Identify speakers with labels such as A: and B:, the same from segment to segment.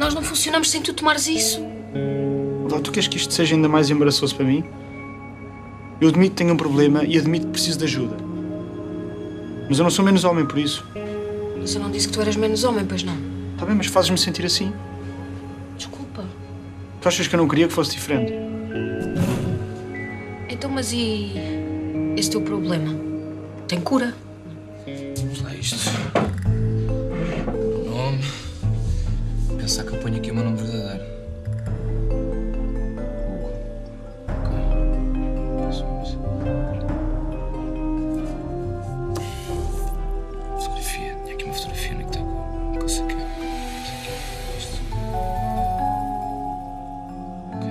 A: Nós não funcionamos sem tu tomares isso.
B: Adão, tu queres que isto seja ainda mais embaraçoso para mim? Eu admito que tenho um problema e admito que preciso de ajuda. Mas eu não sou menos homem por isso.
A: Mas eu não disse que tu eras menos homem, pois não?
B: Está bem, mas fazes-me sentir assim.
A: Desculpa.
B: Tu achas que eu não queria que fosse diferente?
A: Então, mas e esse teu problema? Tem cura?
C: Vamos lá, isto. O nome. Pensar que eu ponho aqui o meu nome verdadeiro. Hugo. Ok. Isso. Fotografia. Tinha aqui uma fotografia, onde é que está? Não consigo aqui. Isto. Ok.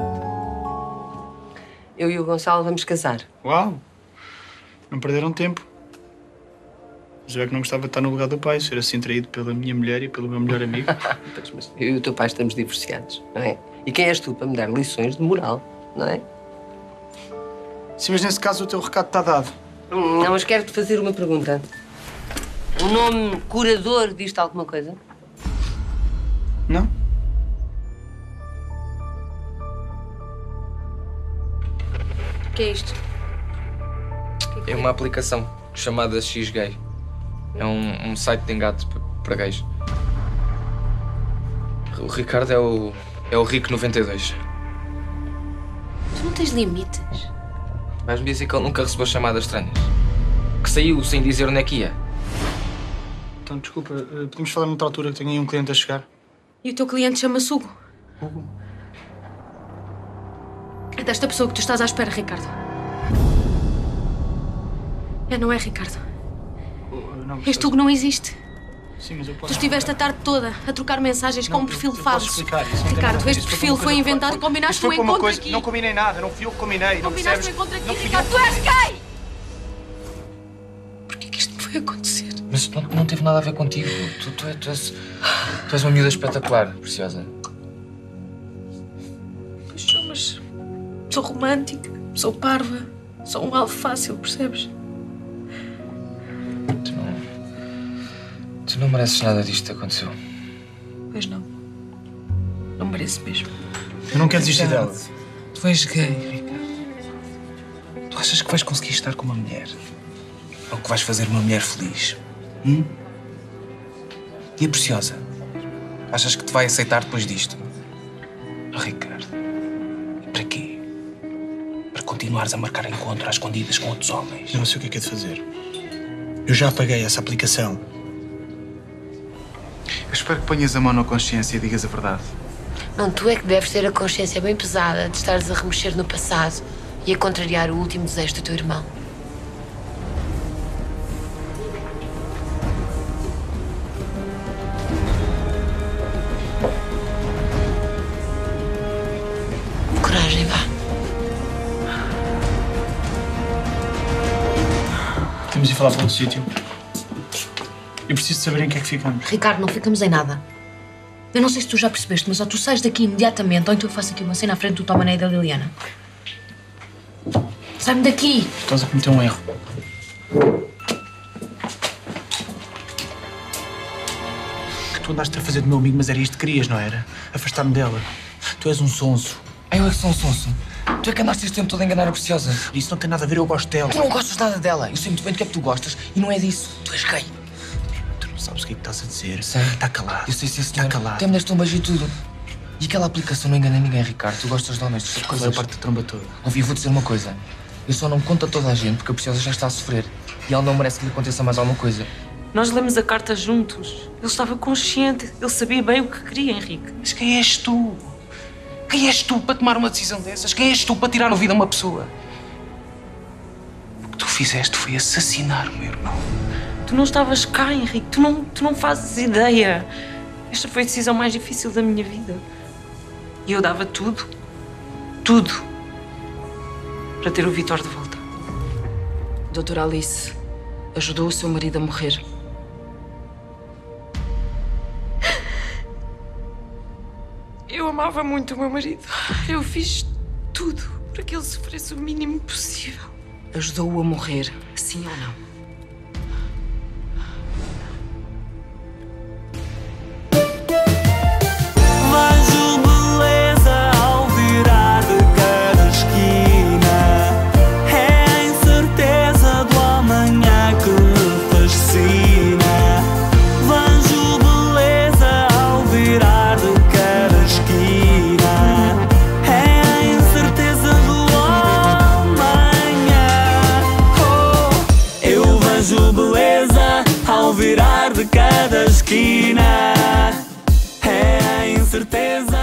D: Eu e o Gonçalo vamos casar.
B: Uau! Não perderam tempo. Mas eu é que não gostava de estar no lugar do pai, ser assim traído pela minha mulher e pelo meu melhor amigo.
D: Mas eu e o teu pai estamos divorciados, não é? E quem és tu para me dar lições de moral, não é?
B: Sim, mas nesse caso o teu recado está dado.
D: Não, mas quero-te fazer uma pergunta. O nome curador diz-te alguma coisa?
B: Não?
A: O que é isto?
C: É uma aplicação chamada X-Gay. É um site de engate para gays. O Ricardo é o Rico 92.
A: Tu não tens limites.
C: Vais-me dizer que ele nunca recebeu chamadas estranhas? Que saiu sem dizer onde é que ia?
B: Então, desculpa, podemos falar noutra altura que tenho aí um cliente a chegar?
A: E o teu cliente chama-se Hugo.
B: Hugo?
A: É desta pessoa que tu estás à espera, Ricardo. Não é, Ricardo?
B: Não,
A: Este Hugo não existe.
B: Sim, mas eu posso...
A: Tu estiveste a tarde toda a trocar mensagens com um perfil falso.
B: Ricardo,
A: este perfil foi inventado e combinaste um encontro aqui.
B: Não combinei nada, não fui eu que combinei.
A: Combinaste um encontro aqui, Ricardo. Tu és gay! Porquê que isto me foi acontecer?
C: Mas não teve nada a ver contigo. Tu és uma miúda espetacular, preciosa.
A: Pois sou, mas sou romântica, sou parva, sou um alvo fácil, percebes?
C: Tu não mereces nada disto que aconteceu.
A: Pois não. Não mereço mesmo.
B: Eu não quero desistir dela.
E: Tu és gay, Ricardo. Tu achas que vais conseguir estar com uma mulher? Ou que vais fazer uma mulher feliz? E a Preciosa? Achas que te vai aceitar depois disto? Oh, Ricardo, e para quê? Para continuares a marcar encontros às escondidas com outros homens?
B: Eu não sei o que é de fazer. Eu já apaguei essa aplicação.
F: Eu espero que ponhas a mão na consciência e digas a verdade.
G: Não, tu é que deves ter a consciência bem pesada de estares a remexer no passado e a contrariar o último desejo do teu irmão. Coragem, vá.
B: Temos de falar para outro sítio. Eu preciso de saber em que é que ficamos.
A: Ricardo, não ficamos em nada. Eu não sei se tu já percebeste, mas ou tu sais daqui imediatamente, ou então eu faço aqui uma cena à frente do Tomané e da Liliana. Sai-me daqui!
B: Estás a cometer um erro. Que tu andaste a fazer do meu amigo, mas era isto que querias, não era? Afastar-me dela. Tu és um sonso.
C: Eu é que sou um sonso. Tu é que andaste este tempo todo a enganar a Preciosa.
B: Isso não tem nada a ver, eu gosto dela.
C: Tu não gostas nada dela. Eu sei muito bem do que é que tu gostas e não é disso. Tu és gay.
B: Tu não sabes o que é que estás a dizer.
C: Sei.
B: Está calado.
C: Eu sei, sim, senhor.
B: Está calado.
C: Até me deste um beijo e tudo. E aquela aplicação não engana ninguém, Ricardo. Tu gostas de honestos.
B: Coisa a parte da tromba toda.
C: Ouvi, vou dizer uma coisa. Eu só não conto a toda a gente porque a Preciosa já está a sofrer. E ela não merece que lhe aconteça mais alguma coisa.
H: Nós lemos a carta juntos. Ele estava consciente. Ele sabia bem o que queria, Henrique.
E: Mas quem és tu? Quem és tu para tomar uma decisão dessas? Quem és tu para tirar a vida a uma pessoa? O que tu fizeste foi assassinar o meu irmão.
H: Tu não estavas cá, Henrique. Tu não fazes ideia. Esta foi a decisão mais difícil da minha vida. E eu dava tudo, para ter o Vítor de volta. Doutora Alice ajudou o seu marido a morrer. Eu amava muito o meu marido. Eu fiz tudo para que ele sofresse o mínimo possível. Ajudou-o a morrer, sim ou não?
I: certeza